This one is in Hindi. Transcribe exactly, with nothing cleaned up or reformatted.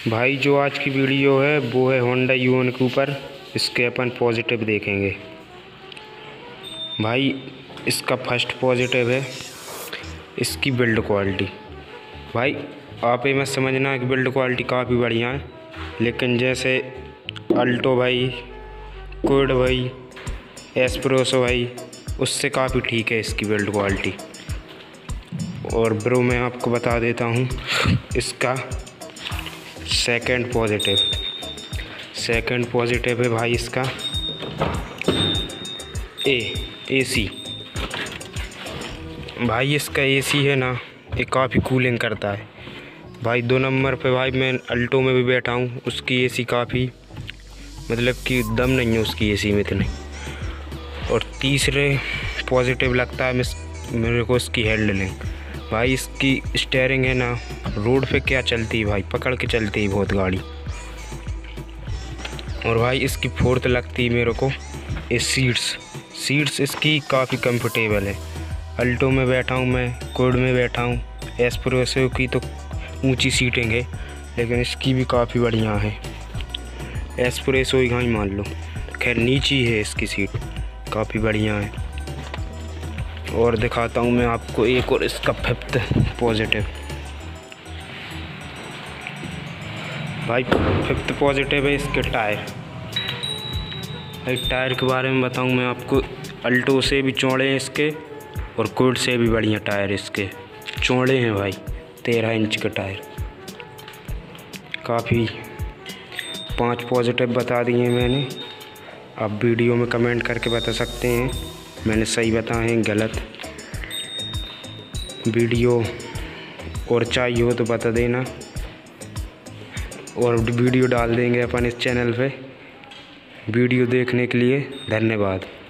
भाई जो आज की वीडियो है वो है होंडा यूएन के ऊपर। इसके अपन पॉजिटिव देखेंगे। भाई इसका फर्स्ट पॉजिटिव है इसकी बिल्ड क्वालिटी। भाई आप ये मत समझना कि बिल्ड क्वालिटी काफ़ी बढ़िया है, लेकिन जैसे अल्टो भाई, क्विड भाई, एस्प्रेसो भाई, उससे काफ़ी ठीक है इसकी बिल्ड क्वालिटी। और ब्रो मैं आपको बता देता हूँ इसका सेकंड पॉजिटिव सेकंड पॉजिटिव है भाई इसका ए एसी। भाई इसका एसी है ना, ये काफ़ी कूलिंग करता है। भाई दो नंबर पे भाई मैं अल्टो में भी बैठा हूँ, उसकी एसी काफ़ी मतलब कि दम नहीं है उसकी एसी में इतने। और तीसरे पॉजिटिव लगता है मेरे को इसकी हैंडलिंग। भाई इसकी स्टीयरिंग है ना, रोड पे क्या चलती है भाई, पकड़ के चलती है बहुत गाड़ी। और भाई इसकी फोर्थ लगती है मेरे को ये सीट्स सीट्स इसकी काफ़ी कंफर्टेबल है। अल्टो में बैठा हूँ मैं, क्विड में बैठा हूँ, एस्प्रेसो की तो ऊंची सीटिंग है, लेकिन इसकी भी काफ़ी बढ़िया है। एस्प्रेसो ही कहीं मान लो, खैर नीची है इसकी सीट, काफ़ी बढ़िया है। और दिखाता हूँ मैं आपको एक और इसका फिफ्थ पॉजिटिव। भाई फिफ्थ पॉजिटिव है इसके टायर। भाई टायर के बारे में बताऊँ मैं आपको, अल्टो से भी चौड़े हैं इसके और क्विड से भी बढ़िया टायर इसके चौड़े हैं भाई। तेरह इंच के टायर, काफ़ी पांच पॉजिटिव बता दिए मैंने। आप वीडियो में कमेंट करके बता सकते हैं मैंने सही बताए हैं गलत। वीडियो और चाहिए हो तो बता देना, और वीडियो डाल देंगे अपन इस चैनल पे। वीडियो देखने के लिए धन्यवाद।